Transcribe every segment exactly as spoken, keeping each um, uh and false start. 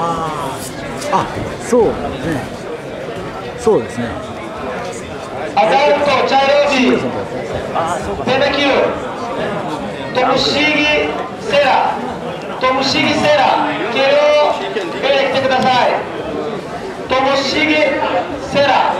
ああ、そうね。そうですね。 アダルトチャイロージペナキュートムシギセラトムシギセラケロへ来てください。トムシギセラ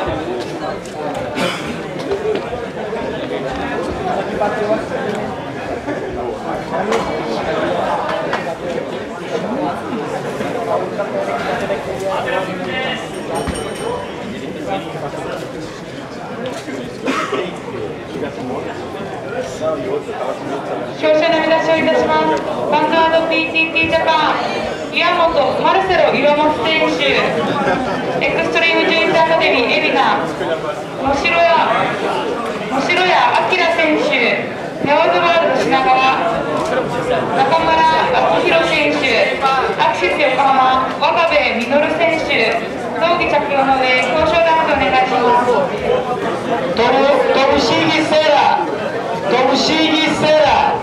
勝者の見出しをいたします。バンド ピーティーティー ジャパン岩本マルセロ岩本選手、エクストリームジュニアアカデミー海老名野城屋野城屋明選手、ネオズワールド品川中村明宏選手、アクシス横浜渡部実選手、道着着用の上表彰台までお願いします。 トムトムシギセラトムシギセラ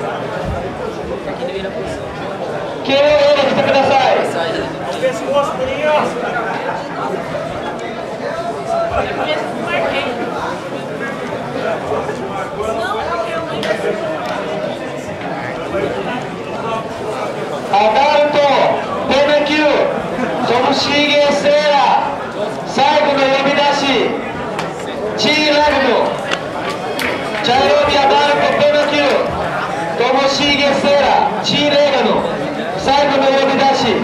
ケロへ来てください。アダルトペナキュートムシギセラ最後の呼び出しチーラグドチャイロービアダルトペナキュートムシギセラチーレガノ最後の呼び出し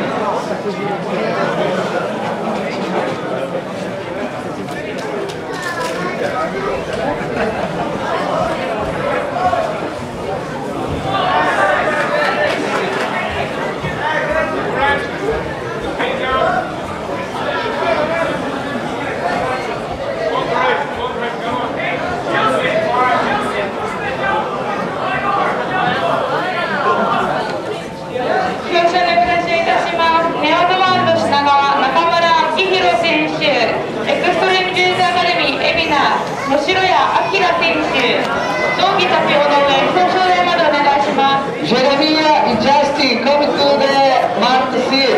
野城屋明選手、道着着用の上表彰台までお願いします。 ジェレミア・ジャスティン、come to the mat seat。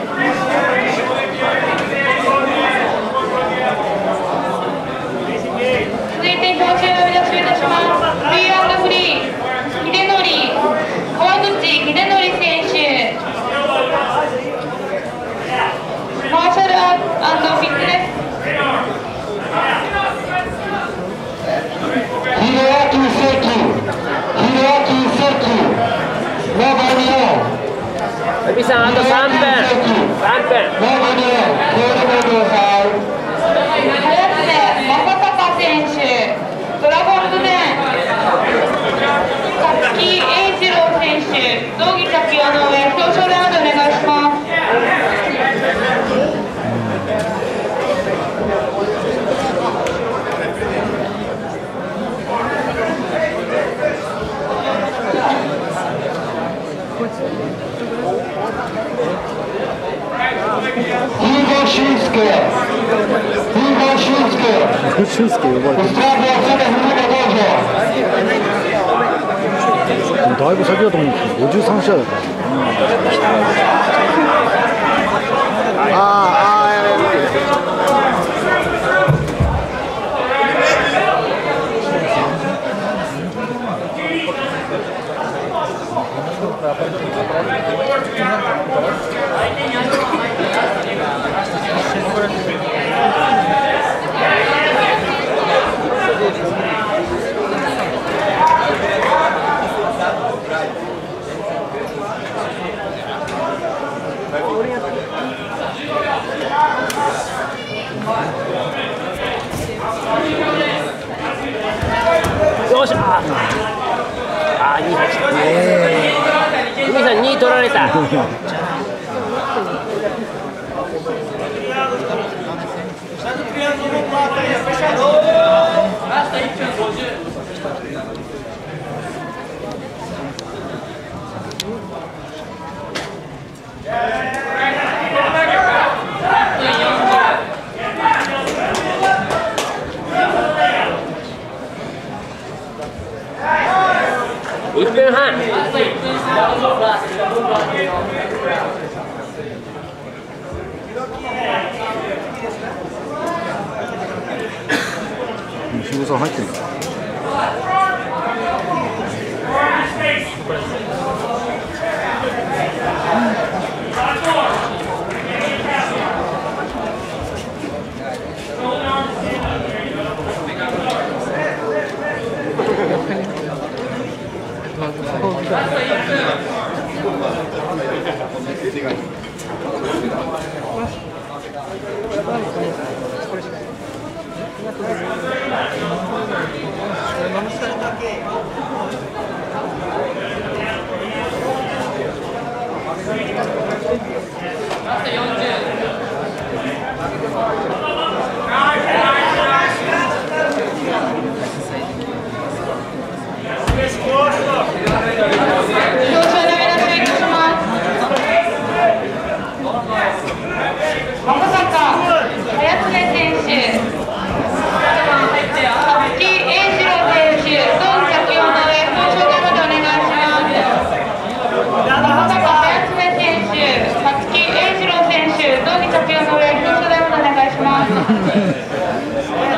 続いて表彰を呼び出しをいたします。フリー&フリー、秀則、川口秀則選手、マーシャル&フィットネス。 ヒロアキセキ、ヒロアキセキ、ノバニオ。 エビさん、あとさんぷん。さんぷん。 ノバニオ、コールボードさん。 早くて正隆選手、ドラゴンズデン、勝木英一郎選手、道着着用の上表彰台までお願いします。 俊介、俊介、 俊介呼ばれてる。だいぶ先だと思うんですけど、ごじゅうさん試合だった。ああ、ああ、やべえ。 よっしゃあー、にはいち。海さんにい取られた。いっぷんはん。 さん入ってるんだ。 ま